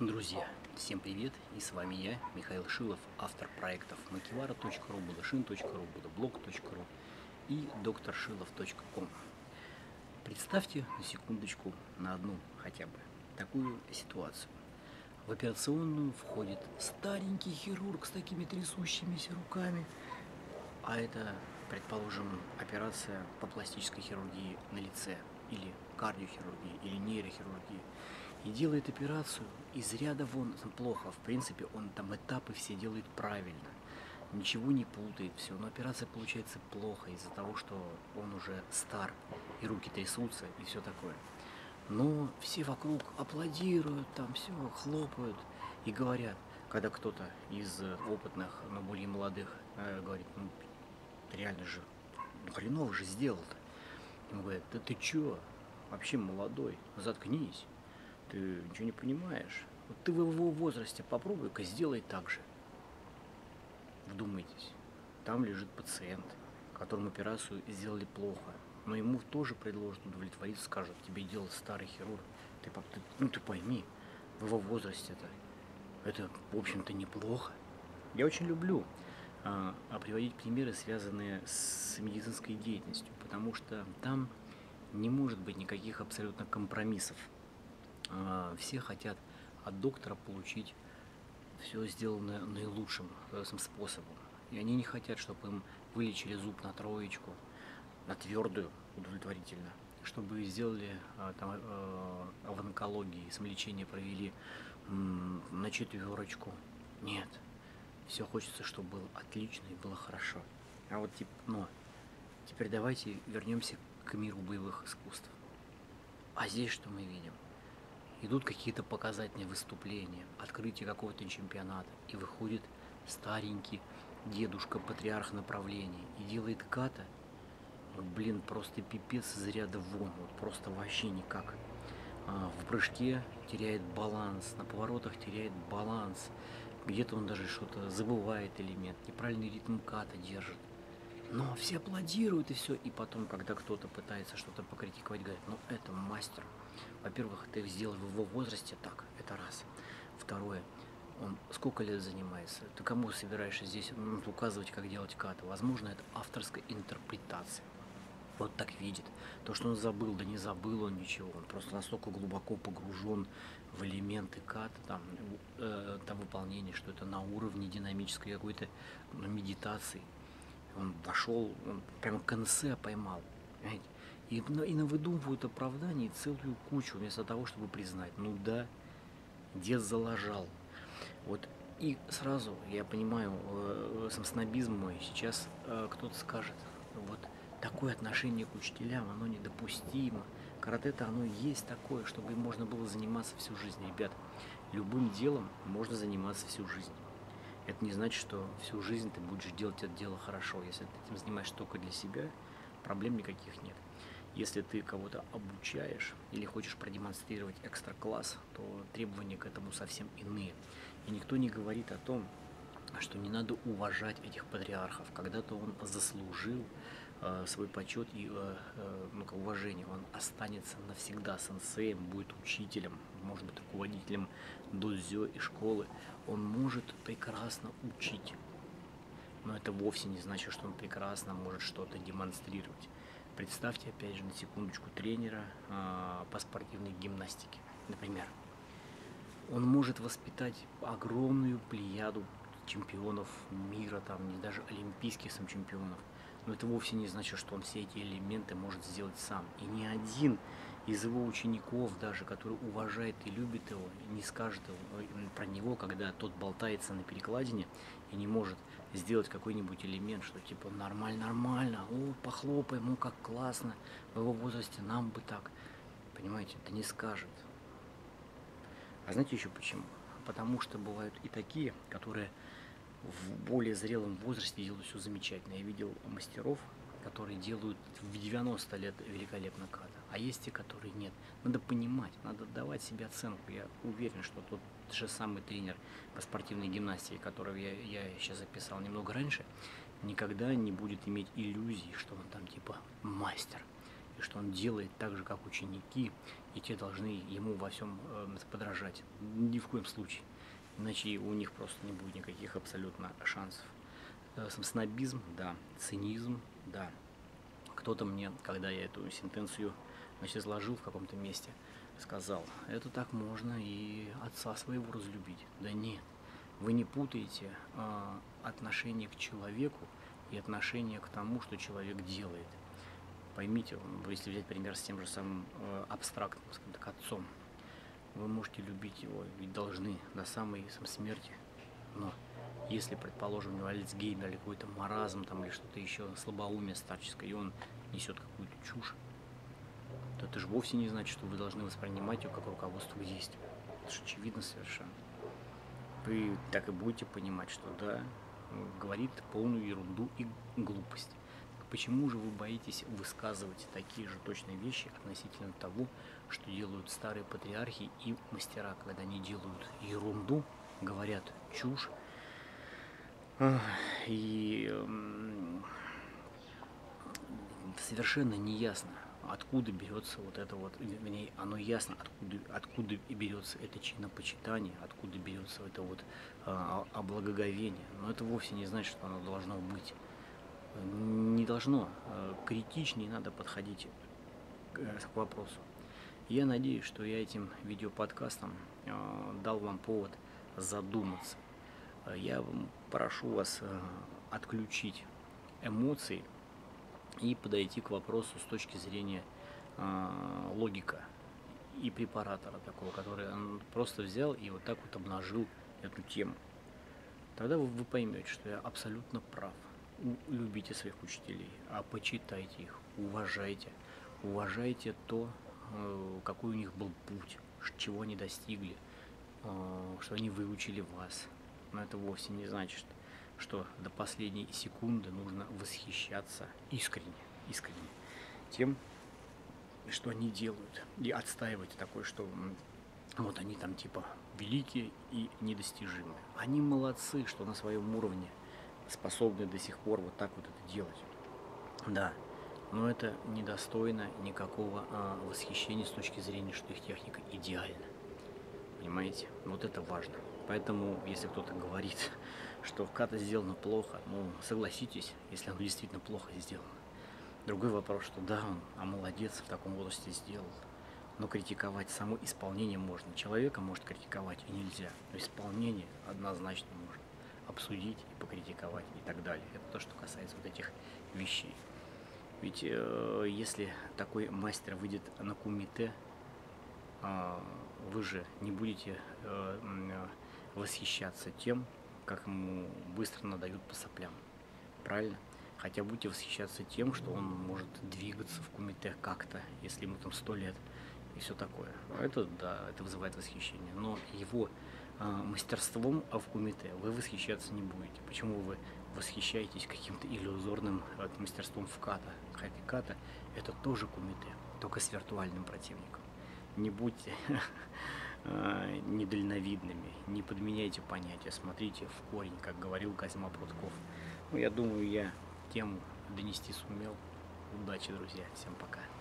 Друзья, всем привет, и с вами я, Михаил Шилов, автор проектов makivara.ru, budashin.ru, budablog.ru и drshilov.com. Представьте на секундочку, на одну хотя бы, такую ситуацию. В операционную входит старенький хирург с такими трясущимися руками, а это, предположим, операция по пластической хирургии на лице, или кардиохирургии, или нейрохирургии. И делает операцию из ряда вон плохо. В принципе, он там этапы все делает правильно. Ничего не путает, все. Но операция получается плохо из-за того, что он уже стар, и руки трясутся, и все такое. Но все вокруг аплодируют, там все, хлопают и говорят, когда кто-то из опытных, но более молодых говорит, ну, реально же, ну, хреново же сделал-то. Ему говорят, да ты чё, вообще молодой, заткнись. Ты ничего не понимаешь. Вот ты в его возрасте попробуй-ка сделай так же. Вдумайтесь, там лежит пациент, которому операцию сделали плохо, но ему тоже предложат удовлетвориться, скажут, тебе делал старый хирург. Ты пойми, в его возрасте это в общем-то неплохо. Я очень люблю приводить примеры, связанные с медицинской деятельностью, потому что там не может быть никаких абсолютно компромиссов. Все хотят от доктора получить все сделанное наилучшим способом. И они не хотят, чтобы им вылечили зуб на троечку, на твердую, удовлетворительно, чтобы сделали в онкологии, самолечение провели на четверочку. Нет, все хочется, чтобы было отлично и было хорошо. Но теперь давайте вернемся к миру боевых искусств. А здесь что мы видим? Идут какие-то показательные выступления, открытие какого-то чемпионата, и выходит старенький дедушка, патриарх направления, и делает ката, просто пипец из ряда вон, вот просто вообще никак. В прыжке теряет баланс, на поворотах теряет баланс, где-то он даже что-то забывает элемент, неправильный ритм ката держит. Но все аплодируют и все, и потом, когда кто-то пытается что-то покритиковать, говорят, ну это мастер. Во-первых, ты сделал в его возрасте так, это раз. Второе, он сколько лет занимается? Ты кому собираешься здесь указывать, как делать каты? Возможно, это авторская интерпретация. Вот так видит. То, что он забыл, да не забыл он ничего. Он просто настолько глубоко погружен в элементы ката, там выполнения, что это на уровне динамической какой-то медитации. Он вошел, он прямо конце поймал. Понимаете? И навыдумывают оправданий целую кучу, вместо того, чтобы признать, ну да, дед залажал. Вот и сразу, я понимаю, снобизм мой, сейчас кто-то скажет, вот такое отношение к учителям, оно недопустимо. Карате-то оно есть такое, чтобы им можно было заниматься всю жизнь. Ребят, любым делом можно заниматься всю жизнь. Это не значит, что всю жизнь ты будешь делать это дело хорошо. Если ты этим занимаешься только для себя, проблем никаких нет. Если ты кого-то обучаешь или хочешь продемонстрировать экстра-класс, то требования к этому совсем иные. И никто не говорит о том, что не надо уважать этих патриархов. Когда-то он заслужил свой почет и уважение. Он останется навсегда сенсеем, будет учителем, может быть руководителем додзё и школы. Он может прекрасно учить. Но это вовсе не значит, что он прекрасно может что-то демонстрировать. Представьте, опять же, на секундочку тренера по спортивной гимнастике, например. Он может воспитать огромную плеяду чемпионов мира, не даже олимпийских чемпионов. Но это вовсе не значит, что он все эти элементы может сделать сам. И ни один из его учеников, даже который уважает и любит его, не скажет про него, когда тот болтается на перекладине и не может сделать какой-нибудь элемент, что типа нормально, похлопаем, как классно, в его возрасте нам бы так. Понимаете, это не скажет. А знаете еще почему? Потому что бывают и такие, которые в более зрелом возрасте делают все замечательно. Я видел мастеров, которые делают в 90 лет великолепно ката, а есть те, которые нет. Надо понимать, надо давать себе оценку. Я уверен, что тот же самый тренер по спортивной гимнастике, которого я сейчас записал немного раньше, никогда не будет иметь иллюзий, что он там типа мастер. и что он делает так же, как ученики, и те должны ему во всем подражать. Ни в коем случае. Иначе у них просто не будет никаких абсолютно шансов. Снобизм, да. Цинизм, да. Кто-то мне, когда я эту сентенцию изложил в каком-то месте, сказал: это так можно и отца своего разлюбить. Да нет, вы не путаете отношение к человеку и отношение к тому, что человек делает. Поймите, если взять пример с тем же самым абстрактным, скажем так, отцом, вы можете любить его, ведь должны до самой смерти, но если, предположим, у него Альцгеймер или какой-то маразм там, или что-то еще, слабоумие старческое, и он несет какую-то чушь, то это же вовсе не значит, что вы должны воспринимать его как руководство к действию. Это же очевидно совершенно. Вы так и будете понимать, что да, говорит полную ерунду и глупость. Почему же вы боитесь высказывать такие же точные вещи относительно того, что делают старые патриархи и мастера, когда они делают ерунду, говорят чушь, и совершенно неясно, откуда берется вот это вот, вернее, оно ясно, откуда берется это чинопочитание, откуда берется это вот облагоговение, но это вовсе не значит, что оно должно быть. Не должно. Критичнее надо подходить к вопросу. Я надеюсь, что я этим видеоподкастом дал вам повод задуматься. Я прошу вас отключить эмоции и подойти к вопросу с точки зрения логика и препаратора такого, который он просто взял и вот так вот обнажил эту тему. Тогда вы поймете, что я абсолютно прав. Любите своих учителей, почитайте их, уважайте. Уважайте то, какой у них был путь, чего они достигли, что они выучили вас. Но это вовсе не значит, что до последней секунды нужно восхищаться искренне тем, что они делают, и отстаивать такое, что вот они там типа великие и недостижимые. Они молодцы, что на своем уровне способны до сих пор вот так вот это делать. Да, но это недостойно никакого восхищения с точки зрения, что их техника идеальна. Понимаете? Вот это важно. Поэтому, если кто-то говорит, что ката сделано плохо, ну, согласитесь, если оно действительно плохо сделано. Другой вопрос, что да, он молодец, в таком возрасте сделал. Но критиковать само исполнение можно. Человека может критиковать и нельзя. Но исполнение однозначно можно обсудить и покритиковать и так далее. Это то, что касается вот этих вещей. Ведь если такой мастер выйдет на кумите, вы же не будете восхищаться тем, как ему быстро надают по соплям. Правильно? Хотя будете восхищаться тем, что он может двигаться в кумите как-то, если ему там 100 лет и все такое. Это, да, это вызывает восхищение. Но его мастерством в кумите вы восхищаться не будете. Почему вы восхищаетесь каким-то иллюзорным мастерством в ката? Хотя ката — это тоже кумите, только с виртуальным противником. Не будьте недальновидными, не подменяйте понятия, смотрите в корень, как говорил Козьма Прутков. Ну, я думаю, я тему донести сумел. Удачи, друзья, всем пока.